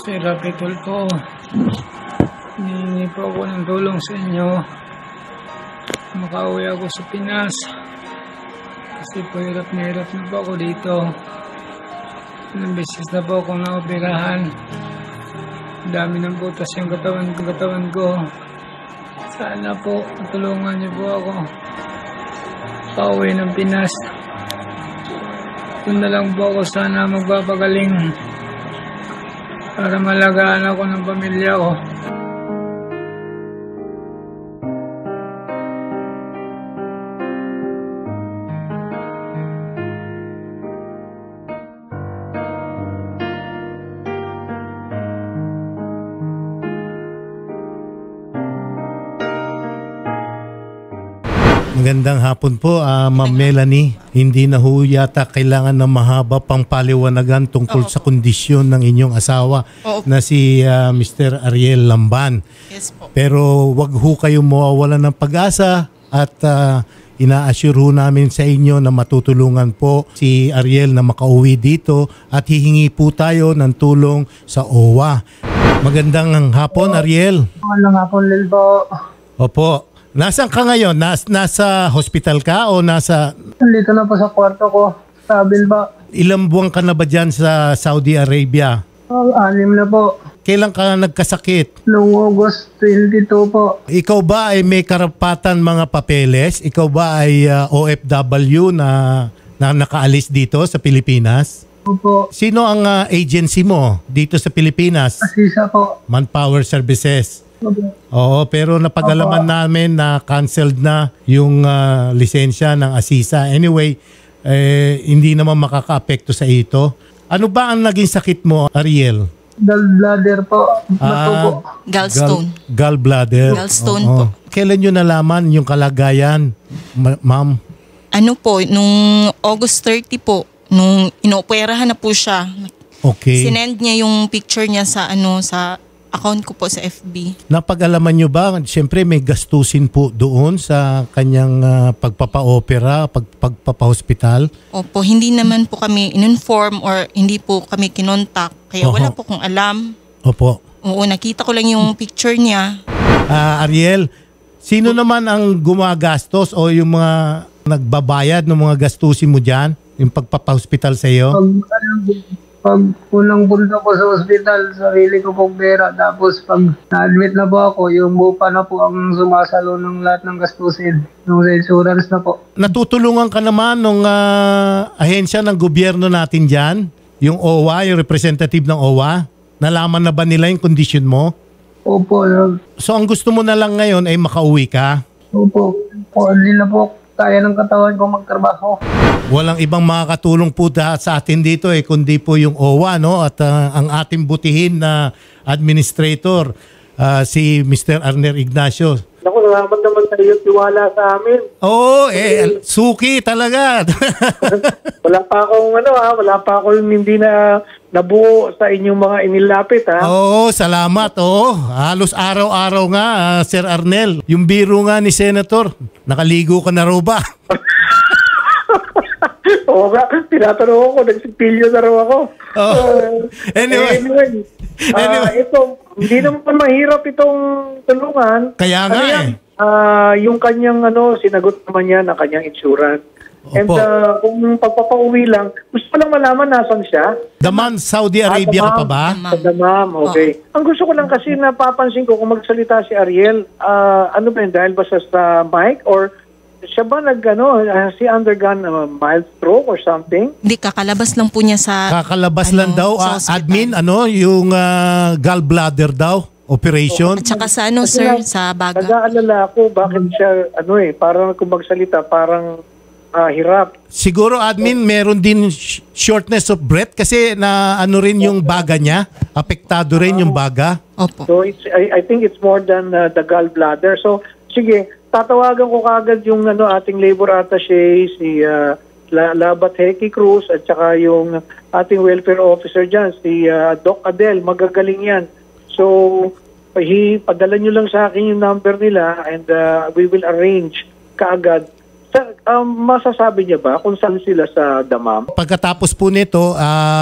Sir Rapitol po, hihingi po ako ng tulong sa inyo. Makauwi ako sa Pinas kasi po hirap na po ako dito. Ilang beses na po akong naoperahan. Dami ng butas yung katawan ko. Sana po tulungan niyo po ako pauwi ng Pinas. Doon na lang po ako sana magpapagaling para malagaan ako ng pamilya ko. Magandang hapon po, Ma'am Melanie. Hindi na ho yata kailangan ng mahaba pang paliwanagan tungkol sa kondisyon ng inyong asawa na si Mr. Ariel Lamban. Yes po. Pero wag ho kayong mawawalan ng pag-asa at ina-assure ho namin sa inyo na matutulungan po si Ariel na makauwi dito at hihingi po tayo ng tulong sa OWA. Magandang hapon, Ariel. Magandang hapon, Lil po. Opo. Nasaan ka ngayon? Nasa hospital ka o nasa... Nandito na po sa kwarto ko, sa Bilba. Ilang buwan ka na ba dyan sa Saudi Arabia? 6 na po. Kailan ka nagkasakit? Noong August 22 po. Ikaw ba ay may karapatan mga papeles? Ikaw ba ay OFW na nakaalis dito sa Pilipinas? Opo. Sino ang agency mo dito sa Pilipinas? Asisa po. Manpower Services. Opo. Oo, pero napag-alaman namin na canceled na yung lisensya ng Asisa. Anyway, hindi naman makaka-apekto sa ito. Ano ba ang naging sakit mo, Ariel? Gallbladder po. Bato po. Gallstone. Gallbladder. Gallstone Oo. po. Kailan nyo nalaman yung kalagayan, ma'am? Ano po, nung August 30 po, nung inooperahan na po siya, Okay. sinend niya yung picture niya sa sa account ko po sa FB. Napag-alaman nyo ba? Siyempre may gastusin po doon sa kanyang pagpapa-opera, pagpapa-hospital. Opo, hindi naman po kami in-inform or hindi po kami kinontak. Kaya wala po kong alam. Opo. Oo, nakita ko lang yung picture niya. Ariel, sino naman ang gumagastos o yung mga nagbabayad ng mga gastusin mo dyan? Yung pagpapa-hospital sa iyo? Pag unang punta ko sa ospital, sarili ko pong pera. Tapos pag na-admit na po ako, yung bupa na po ang sumasalo ng lahat ng gastusin. Yung sa insurance na po. Natutulungan ka naman ng ahensya ng gobyerno natin dyan? Yung OWA, yung representative ng OWA? Nalaman na ba nila yung kondisyon mo? Opo. So ang gusto mo na lang ngayon ay makauwi ka? Opo. Hindi na po kaya ng katawan ko magtrabaho. Walang ibang makakatulong po sa atin dito kundi po yung OWA, no? At ang ating butihin na administrator, si Mr. Arner Ignacio. Naku, salamat naman sa iyo tiwala sa amin. Oo, suki talaga. wala pa akong hindi na nabuo sa inyong mga inilapit, ha? Oo, salamat. Oo, halos araw-araw nga, Sir Arnel. Yung biro nga ni Senator, nakaligo ka na raw ba? Oo nga, tinatanong ako, nagsipilyo na raw ako. Anyway. Ito, hindi naman mahirap itong tulungan. Kaya nga yung kanyang sinagot naman niya ng kanyang insurance. Opo. And kung pagpapauwi lang, gusto ko lang malaman nasan siya. Daman, Saudi Arabia ka pa ba? Sa Damam, okay. Ang gusto ko lang kasi napapansin ko kung magsalita si Ariel, ano ba yun, dahil ba sa mic or siya ba has he undergone a mild stroke or something? Hindi, kakalabas lang po niya sa... Kakalabas lang daw, sa hospital. admin, yung gallbladder daw, operation. At saka sa sir, sa baga. Nag-aalala ako bakit siya, parang kung magsalita, parang hirap. Siguro, admin, meron din shortness of breath kasi na rin yung baga niya. Apektado rin yung baga. Opo. So I think it's more than the gallbladder. So sige, tatawagan ko kagad yung ating labor attaché, si Labat Heki Cruz at saka yung ating welfare officer dyan, si Doc Adel. Magagaling yan. So padala nyo lang sa akin yung number nila and we will arrange kaagad. Masasabi niya ba kung saan sila sa Damam? Pagkatapos po nito,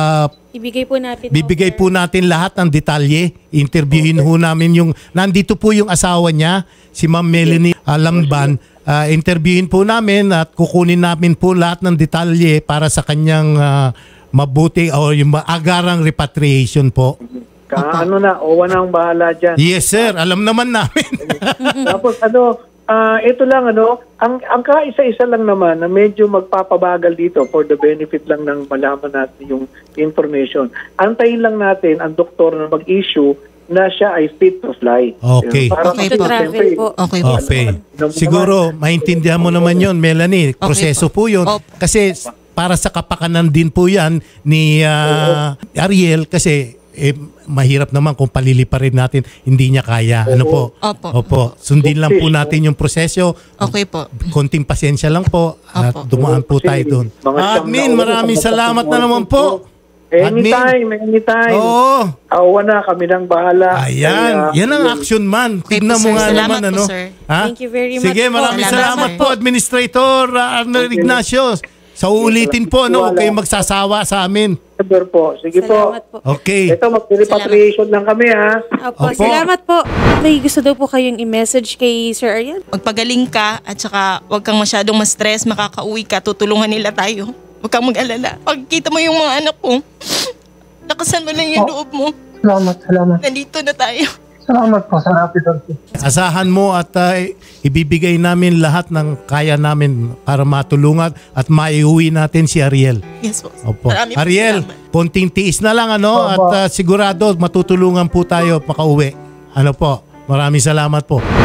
Ibigay po natin. Bibigay po natin lahat ng detalye. Interviewin ho namin yung, nandito po yung asawa niya, si Ma'am Melanie Lamban. Interviewin po namin at kukunin namin po lahat ng detalye para sa kanyang mabuti o yung agarang repatriation po. Ano na, OWA na ang bahala dyan. Yes sir, alam naman namin. Tapos ito lang ang kaisa-isa lang naman na medyo magpapabagal dito for the benefit lang ng malaman natin yung information. Antayin lang natin ang doktor na mag-issue na siya ay fit to fly. Okay. Para Okay to po. travel po. Okay po. Okay. Siguro, maintindihan mo naman yon, Melanie. Proseso po yun. Opo. Kasi para sa kapakanan din po yan ni Ariel kasi mahirap naman kung paliliparin natin, hindi niya kaya. Ano po? Opo. Opo. Sundin lang po natin yung proseso. Okay po. Konting pasensya lang po at Opo. dumaan po tayo doon. Admin, maraming salamat na naman po. Anytime. Oo. Awa na, kami nang bahala. Ayan. Yan ang action man. Okay Tignan po, mo sir. nga Salamat naman. po, Ano? sir. Ha? Thank you very much Sige, po. maraming Salamat, salamat sir. po, Administrator Arnold Ignacio. Sa ulitin po, huwag kayong magsasawa sa amin. Sure po. Sige Salamat po. Okay. Ito, mag-repatriation lang kami, ha? Opo, Opo. salamat po. May gusto daw po kayong i-message kay Sir Ariel? Magpagaling ka at saka huwag kang masyadong ma-stress, makakauwi ka, tutulungan nila tayo. Huwag kang mag-alala. Pagkita mo yung mga anak ko, lakasan mo lang yung loob mo. Salamat. Nandito na tayo. Salamat po sa rapid answer. Asahan mo at ibibigay namin lahat ng kaya namin para matulungan at maiuwi natin si Ariel. Yes po. Opo. Maraming Ariel, salamat. konting tiis na lang at sigurado matutulungan po tayo makauwi. Ano po? Maraming salamat po.